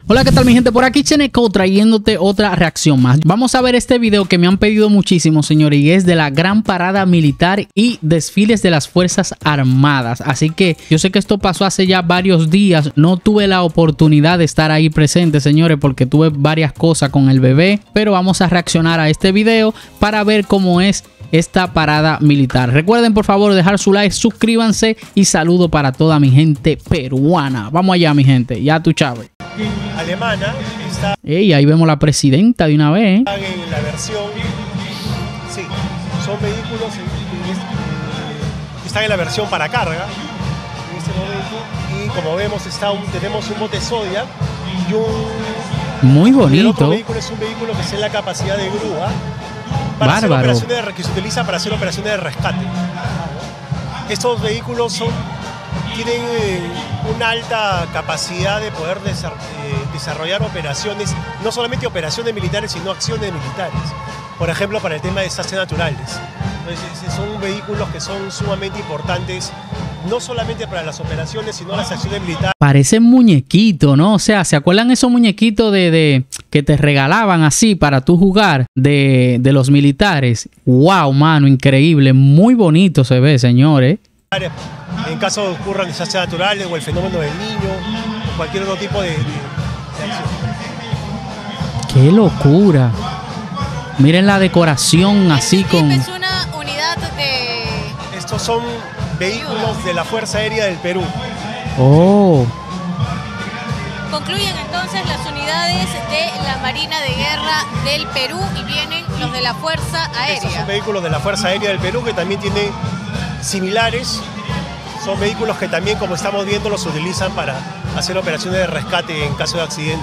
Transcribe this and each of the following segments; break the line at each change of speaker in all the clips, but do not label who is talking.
Hola, ¿qué tal mi gente? Por aquí Cheneco trayéndote otra reacción más. Vamos a ver este video que me han pedido muchísimo, señores, y es de la gran parada militar y desfiles de las Fuerzas Armadas. Así que yo sé que esto pasó hace ya varios días. No tuve la oportunidad de estar ahí presente, señores, porque tuve varias cosas con el bebé. Pero vamos a reaccionar a este video para ver cómo es esta parada militar. Recuerden por favor dejar su like, suscríbanse y saludo para toda mi gente peruana. Vamos allá mi gente, ya tú Chávez.
Alemana está
Ahí vemos la presidenta de una vez,
en la versión, sí, son vehículos que están en la versión para carga en este momento, y como vemos tenemos un bote Zodiac y
muy
el otro
bonito.
vehículo es un vehículo que tiene la capacidad de grúa para
Bárbaro.
hacer operaciones que se utiliza para hacer operaciones de rescate. Estos vehículos tienen una alta capacidad de poder desarrollar operaciones, no solamente operaciones militares, sino acciones militares. Por ejemplo, para el tema de desastres naturales. Entonces, son vehículos que son sumamente importantes, no solamente para las operaciones, sino las acciones militares.
Parece muñequito, ¿no? O sea, ¿se acuerdan esos muñequitos de que te regalaban así para tú jugar de los militares? ¡Wow, mano! Increíble. Muy bonito se ve, señores.
En caso de ocurran desastres naturales o el fenómeno del Niño, o cualquier otro tipo de acción.
¡Qué locura! Miren la decoración así con...
Es una unidad de...
Estos son vehículos de la Fuerza Aérea del Perú.
¡Oh!
Concluyen entonces las unidades de la Marina de Guerra del Perú y vienen los de la Fuerza
Estos son
Aérea.
vehículos de la Fuerza Aérea del Perú que también tienen similares. Son vehículos que también, como estamos viendo, los utilizan para hacer operaciones de rescate en caso de accidente.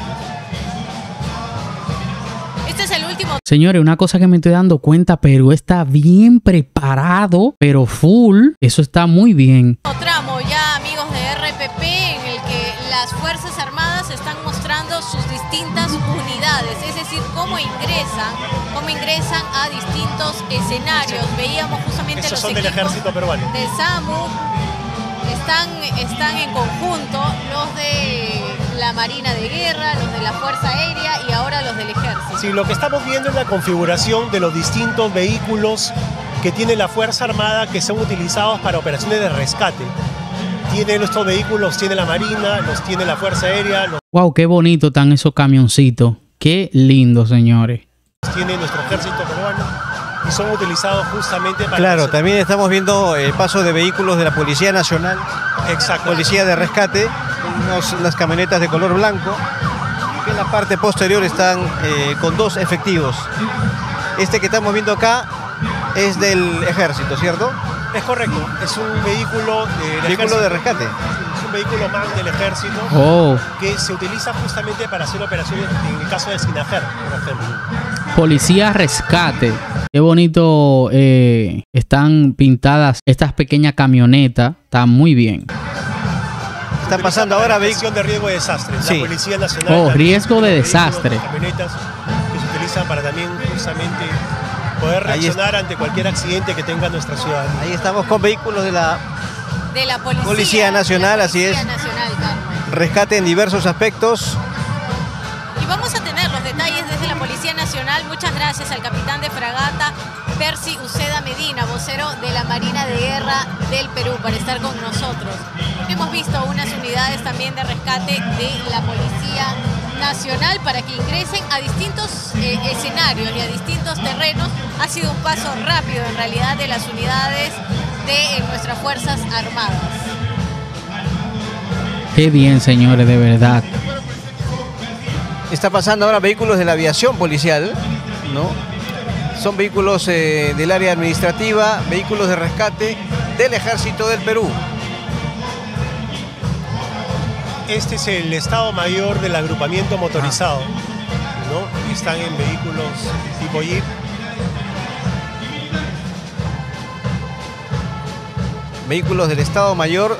Este es el último
Señores, una cosa que me estoy dando cuenta, Perú está bien preparado, pero full. Eso está muy bien.
tramo ya, amigos de RPP, en el que las Fuerzas Armadas están mostrando sus distintas unidades, es decir, cómo ingresan a distintos escenarios. Veíamos justamente
Estos
los
son del
equipos
ejército peruano.
de SAMU, están en conjunto los de la Marina de Guerra, los de la Fuerza Aérea y ahora los del Ejército.
Sí, lo que estamos viendo es la configuración de los distintos vehículos que tiene la Fuerza Armada que son utilizados para operaciones de rescate. Tiene nuestros vehículos, tiene la Marina, los tiene la Fuerza Aérea, los
¡Wow! ¡Qué bonito están esos camioncitos! ¡Qué lindo, señores!
tiene nuestro ejército peruano y son utilizados justamente para...
Claro, también estamos viendo el paso de vehículos de la Policía Nacional,
Exacto.
Policía de Rescate, las camionetas de color blanco, que en la parte posterior están con dos efectivos. Este que estamos viendo acá es del Ejército, ¿cierto?
Es correcto, es un vehículo
Vehículo de rescate.
Es un vehículo más del ejército
¡Oh!
que se utiliza justamente para hacer operaciones en el caso de SINAGER, por ejemplo.
Policía Rescate. Qué bonito están pintadas estas pequeñas camionetas. Está muy bien.
Están pasando ahora vehículos.
Gestión de riesgo de desastre.
Sí.
La Policía Nacional.
Oh,
también
riesgo de
tiene vehículos,
desastre.
Camionetas que se utilizan para también justamente poder
Ahí
reaccionar ante cualquier accidente que tenga nuestra ciudad.
Ahí estamos con vehículos de la
De la
Policía Nacional,
la
así
Policía
es.
Nacional, Carmen.
rescate en diversos aspectos.
Y vamos a tener los detalles desde la Policía Nacional. Muchas gracias al capitán de fragata Percy Uceda Medina, vocero de la Marina de Guerra del Perú, para estar con nosotros. Hemos visto unas unidades también de rescate de la Policía Nacional para que ingresen a distintos escenarios y a distintos terrenos. Ha sido un paso rápido en realidad de las unidades de nuestras Fuerzas Armadas.
Qué bien, señores, de verdad.
Está pasando ahora vehículos de la aviación policial, ¿no? Son vehículos del área administrativa, vehículos de rescate del Ejército del Perú.
Este es el Estado Mayor del agrupamiento motorizado, ¿no? Están en vehículos tipo Jeep.
Vehículos del Estado Mayor.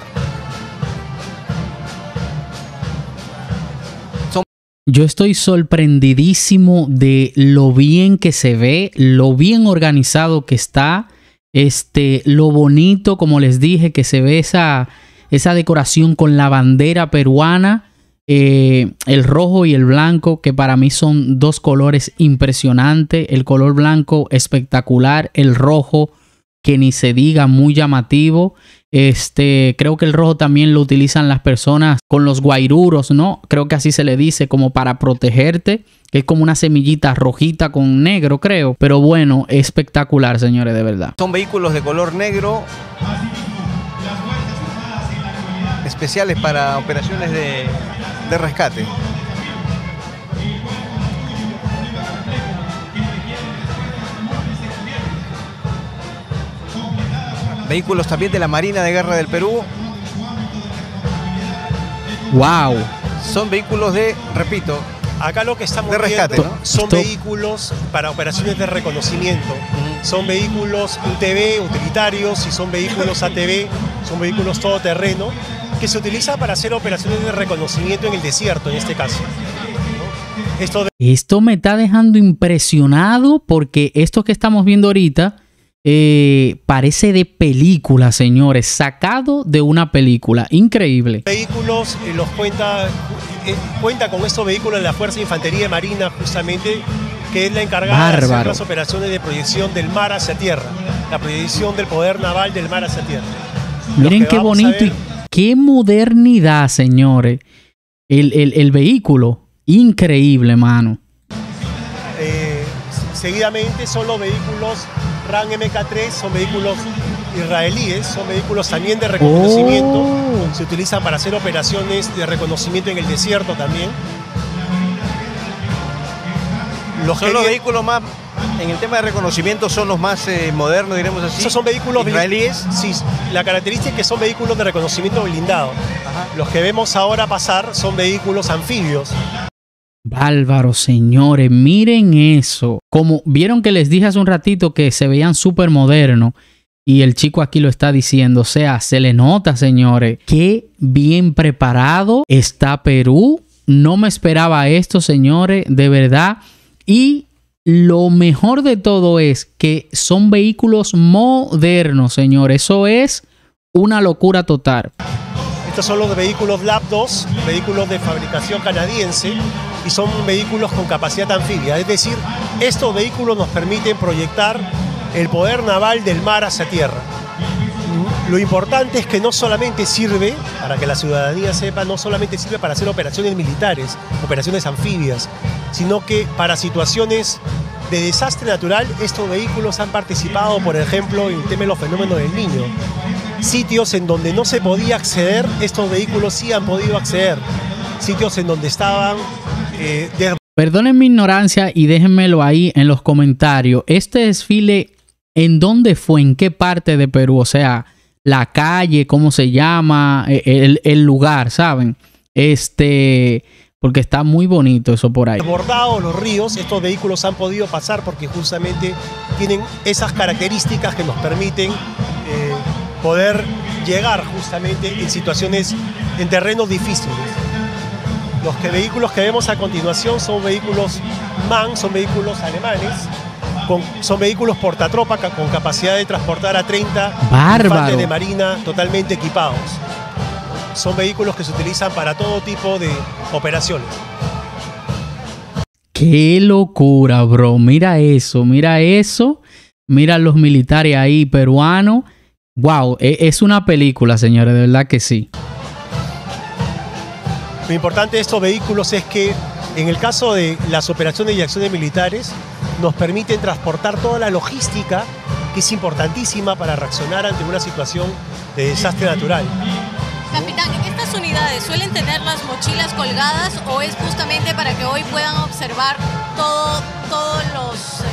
Yo estoy sorprendidísimo de lo bien que se ve, lo bien organizado que está, lo bonito, como les dije, que se ve esa decoración con la bandera peruana. el rojo y el blanco, que para mí son dos colores impresionantes. El color blanco espectacular, el rojo que ni se diga, muy llamativo. Creo que el rojo también lo utilizan las personas con los guairuros, ¿no? Creo que así se le dice, como para protegerte, que es como una semillita rojita con negro, creo. Pero bueno, espectacular, señores, de verdad.
Son vehículos de color negro, especiales para operaciones de rescate. Vehículos también de la Marina de Guerra del Perú.
¡Wow!
Son vehículos de, repito,
acá lo que estamos
de rescate,
viendo,
¿no?
son vehículos para operaciones de reconocimiento. Son vehículos UTV, utilitarios, y son vehículos ATV, son vehículos todoterreno, que se utiliza para hacer operaciones de reconocimiento en el desierto, en este caso.
Esto me está dejando impresionado, porque esto que estamos viendo ahorita parece de película, señores, sacado de una película. Increíble.
Vehículos los cuenta con estos vehículos de la Fuerza de Infantería de Marina, justamente, que es la encargada de hacer las operaciones de proyección del mar hacia tierra, la proyección del poder naval del mar hacia tierra.
Miren qué bonito y qué modernidad, señores. El vehículo, increíble, mano.
Seguidamente son los vehículos RAN MK3, son vehículos israelíes, son vehículos también de reconocimiento. Se utilizan para hacer operaciones de reconocimiento en el desierto también.
Son los vehículos más, en el tema de reconocimiento, son los más modernos, diremos así.
Esos son vehículos
israelíes.
Sí, la característica es que son vehículos de reconocimiento blindado. Ajá. Los que vemos ahora pasar son vehículos anfibios.
Bárbaro, señores, miren eso. Como vieron que les dije hace un ratito que se veían súper modernos, y el chico aquí lo está diciendo, o sea, se le nota, señores, qué bien preparado está Perú. No me esperaba esto, señores, de verdad. Y lo mejor de todo es que son vehículos modernos, señores. Eso es una locura total.
Estos son los vehículos LAP 2, vehículos de fabricación canadiense, y son vehículos con capacidad anfibia. Es decir, estos vehículos nos permiten proyectar el poder naval del mar hacia tierra. Lo importante es que no solamente sirve, para que la ciudadanía sepa, no solamente sirve para hacer operaciones militares, operaciones anfibias, sino que para situaciones de desastre natural, estos vehículos han participado, por ejemplo, en el tema de los fenómenos del Niño. Sitios en donde no se podía acceder, estos vehículos sí han podido acceder. Sitios en donde estaban...
Perdonen mi ignorancia y déjenmelo ahí en los comentarios. Este desfile, ¿en dónde fue? ¿En qué parte de Perú? O sea, la calle, ¿cómo se llama? El lugar, ¿saben? Porque está muy bonito eso por ahí.
Desbordados los ríos, estos vehículos han podido pasar porque justamente tienen esas características que nos permiten poder llegar justamente en situaciones, en terrenos difíciles. Los vehículos que vemos a continuación son vehículos MAN, son vehículos alemanes, son vehículos portatropa con capacidad de transportar a 30 infantes de marina totalmente equipados. Son vehículos que se utilizan para todo tipo de operaciones.
¡Qué locura, bro! Mira eso, mira eso. Mira los militares ahí peruanos. ¡Wow! Es una película, señores, de verdad que sí.
Lo importante de estos vehículos es que en el caso de las operaciones y acciones militares nos permiten transportar toda la logística que es importantísima para reaccionar ante una situación de desastre natural.
Capitán, ¿estas unidades suelen tener las mochilas colgadas o es justamente para que hoy puedan observar todos los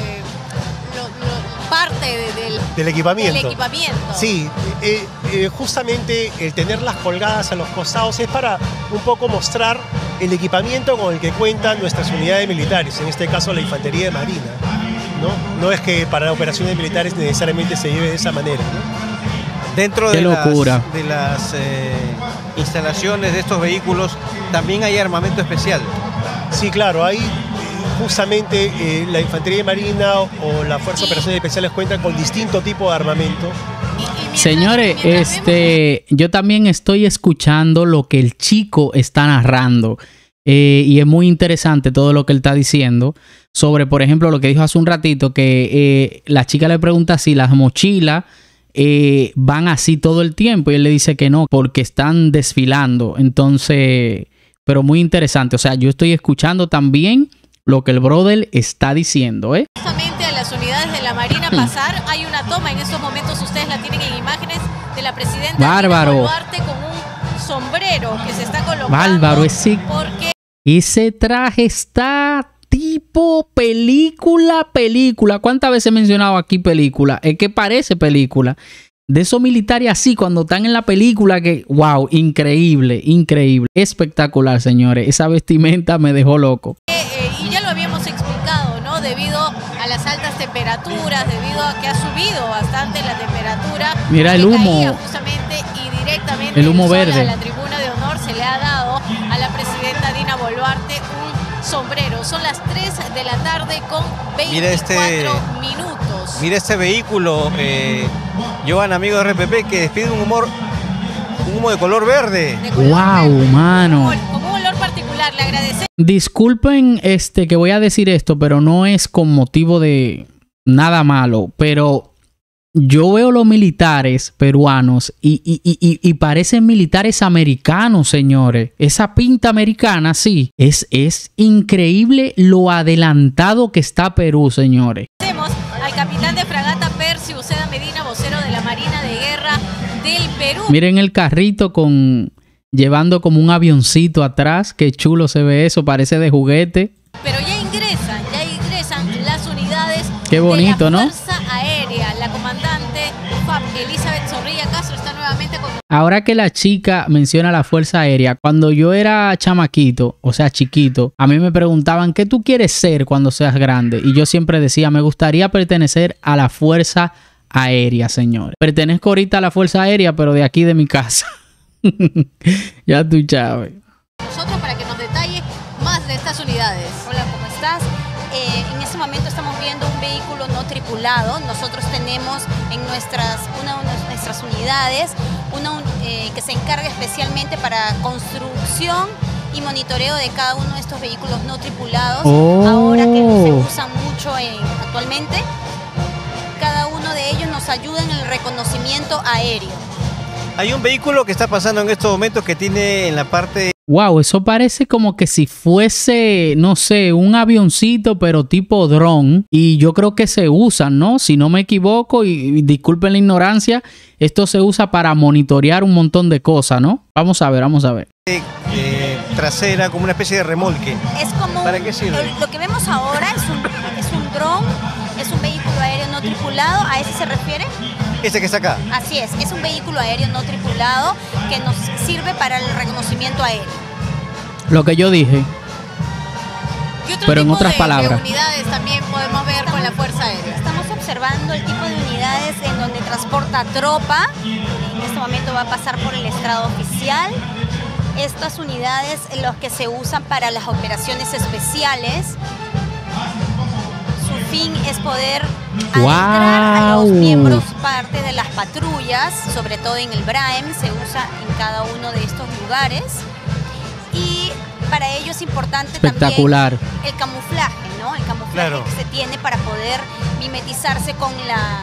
parte del equipamiento?
Sí, justamente el tenerlas colgadas a los costados es para un poco mostrar el equipamiento con el que cuentan nuestras unidades militares, en este caso la Infantería de Marina, ¿no? No es que para operaciones militares necesariamente se lleve de esa manera, ¿no?
Dentro de las instalaciones de estos vehículos también hay armamento especial.
Sí, claro, hay justamente la Infantería de Marina o la Fuerza de Operaciones Especiales cuentan con distinto tipo de armamento.
Y
Señores, yo también estoy escuchando lo que el chico está narrando. Y es muy interesante todo lo que él está diciendo sobre, por ejemplo, lo que dijo hace un ratito, que la chica le pregunta si las mochilas van así todo el tiempo y él le dice que no, porque están desfilando. Entonces, pero muy interesante. O sea, yo estoy escuchando también lo que el brother está diciendo,
Justamente a las unidades de la Marina pasar, hay una toma en estos momentos, ustedes la tienen en imágenes, de la presidenta
Bárbaro.
Dina Boluarte con un sombrero que se está colocando.
Bárbaro,
Porque
ese traje está tipo película. ¿Cuántas veces he mencionado aquí película? Es que parece película. De esos militares así, cuando están en la película, que wow, increíble. Espectacular, señores. Esa vestimenta me dejó loco.
y ya lo habíamos explicado, ¿no? Debido a las altas temperaturas, debido a que ha subido bastante la temperatura.
Mira el humo.
Justamente y directamente
el humo verde.
A la tribuna de honor se le ha dado a la presidenta Dina Boluarte un sombrero. Son las 3 de la tarde con 24 minutos.
Mira este vehículo, Joan, amigo de RPP, que despide un humo de color verde.
Wow, mano.
Con un olor particular, le agradecemos.
Disculpen que voy a decir esto, pero no es con motivo de nada malo, pero yo veo los militares peruanos y parecen militares americanos, señores. Esa pinta americana, sí. Es increíble lo adelantado que está Perú, señores.
Al capitán de fragata Percy Uceda Medina, vocero de la Marina de Guerra del Perú.
Miren el carrito llevando como un avioncito atrás. Qué chulo se ve eso, parece de juguete.
Pero ya ingresan las unidades.
Qué bonito,
de la
¿no?
Fuerza Aérea. La comandante FAP Elizabeth Zorrilla Castro está nuevamente con...
Ahora que la chica menciona la Fuerza Aérea, cuando yo era chamaquito, o sea, chiquito, a mí me preguntaban, ¿qué tú quieres ser cuando seas grande? Y yo siempre decía, me gustaría pertenecer a la Fuerza Aérea, señores. Pertenezco ahorita a la Fuerza Aérea, pero de aquí de mi casa. Ya tú, Chávez.
Nosotros para que nos detalle más de estas unidades.
Hola, ¿cómo estás? En este momento estamos viendo un vehículo no tripulado. Nosotros tenemos en una de nuestras unidades que se encarga especialmente para construcción y monitoreo de cada uno de estos vehículos no tripulados. Ahora que se usan mucho actualmente, cada uno de ellos nos ayuda en el reconocimiento aéreo.
Hay un vehículo que está pasando en estos momentos que tiene en la parte...
Wow, eso parece como que si fuese, no sé, un avioncito, pero tipo dron. Y yo creo que se usan, ¿no? Si no me equivoco, y disculpen la ignorancia, esto se usa para monitorear un montón de cosas, ¿no? Vamos a ver.
Trasera, como una especie de remolque.
Es como...
¿Para qué sirve?
Lo que vemos ahora es un dron, es un vehículo aéreo no tripulado. ¿A ese se refiere?
Este que está acá.
Así es un vehículo aéreo no tripulado que nos sirve para el reconocimiento aéreo.
Lo que yo dije. Pero en otras palabras.
¿Qué unidades también podemos ver con la Fuerza Aérea?
Estamos observando el tipo de unidades en donde transporta tropa. En este momento va a pasar por el estrado oficial. Estas unidades los que se usan para las operaciones especiales. Su fin es poder adentrar a los miembros parte de las patrullas, sobre todo en el BRAEM, se usa en cada uno de estos lugares. Y para ello es importante también el camuflaje, ¿no? El camuflaje que se tiene para poder mimetizarse con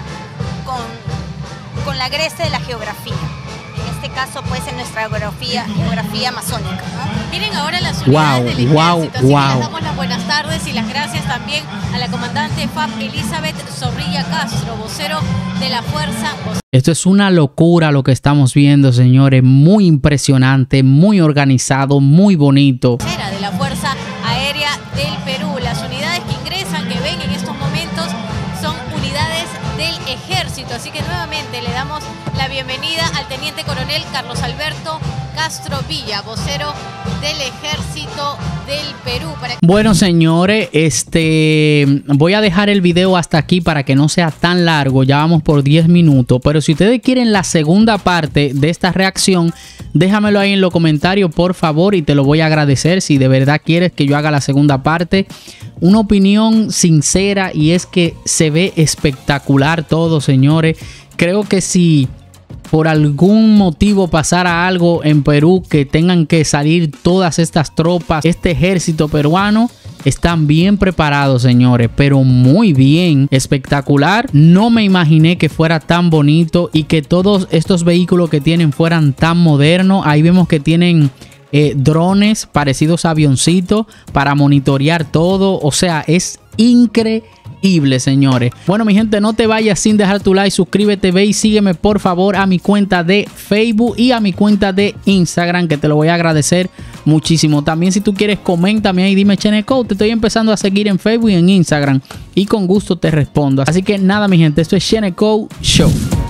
la agreste de la geografía. En este caso, pues, en nuestra geografía amazónica, ¿no?
Miren ahora las unidades del ejército, así que les damos las buenas tardes y las gracias también a la comandante FAP Elizabeth Zorrilla Castro, vocero de la Fuerza.
Esto es una locura lo que estamos viendo, señores. Muy impresionante, muy organizado, muy bonito.
De la Fuerza Aérea del Perú. Las unidades que ingresan, que ven en estos momentos, son unidades del ejército. Así que nuevamente le damos la bienvenida al teniente coronel Carlos Alberto Castro Villa, vocero del ejército del Perú.
Bueno, señores, voy a dejar el video hasta aquí para que no sea tan largo. Ya vamos por 10 minutos. Pero si ustedes quieren la segunda parte de esta reacción, déjamelo ahí en los comentarios, por favor, y te lo voy a agradecer si de verdad quieres que yo haga la segunda parte. Una opinión sincera, y es que se ve espectacular todo, señores. Creo que si por algún motivo pasara algo en Perú, que tengan que salir todas estas tropas, este ejército peruano, están bien preparados, señores, pero muy bien, espectacular. No me imaginé que fuera tan bonito y que todos estos vehículos que tienen fueran tan modernos. Ahí vemos que tienen drones parecidos a avioncitos para monitorear todo. O sea, es increíble, señores. Bueno, mi gente, no te vayas sin dejar tu like, suscríbete, ve y sígueme por favor a mi cuenta de Facebook y a mi cuenta de Instagram, que te lo voy a agradecer muchísimo. También, si tú quieres, coméntame ahí, dime Cheneco, te estoy empezando a seguir en Facebook y en Instagram y con gusto te respondo. Así que nada, mi gente, esto es Cheneco Show.